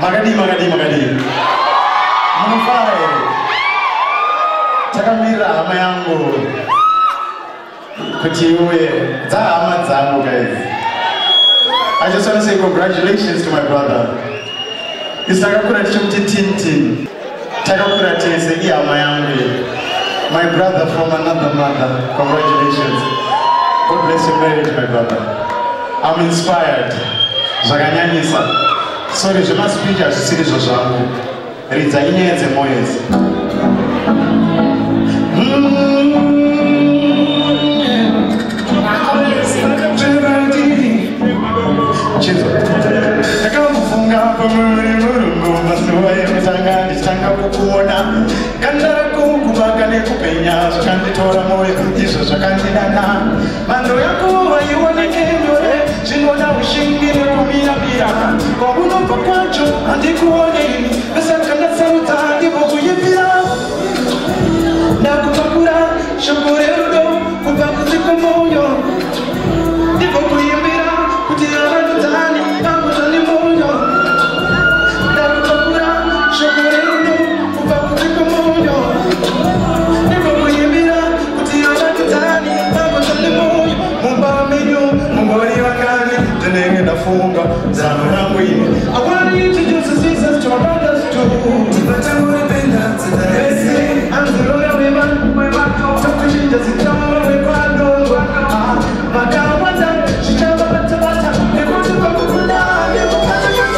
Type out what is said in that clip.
Magadi. Munufare. Takamira hama yangu. Kuti uye hama dzangu guys. I just want to say congratulations to my brother. Isakakura chimuti tintin. Takakura tese hama yangu. My brother from another mother. Congratulations. God bless your marriage, my brother. I'm inspired. Zvakanyanyisa. Sorry, je must speak as serious zvangu. Ridza inyedze moyezi. Chizo. Takamufunga pamuri murungu masuwa yemutanga nditanga kukuona. Kandako kubaka nekupenya zvakanditora moyo izvo zvakandidana. Mando yako haioneke nyore zvinoda ushingi nekumiramira. Kwaunomba kwacho handikuonei besaka ndasaruta ndivokuyimbira. Ndakupakura shoko rerudo kubva kunze kwomoyo ndivokuyimbira kuti avandutani vangotani moyo. Ndakupakura shoko rerudo kubva kunze kwomoyo ndivokuyimbira kuti avandutani vangotani moyo. Mumba menyu mungori vakani ndinenge ndafunga zano rangu ine. I want to introduce Jesus to my brothers too. But I'm gonna bend down to the rest. I'm the royal women. Talk to she doesn't tell me we're quite low. My God, what's up? She tell me what to butter. They go to the Kukula. They go to the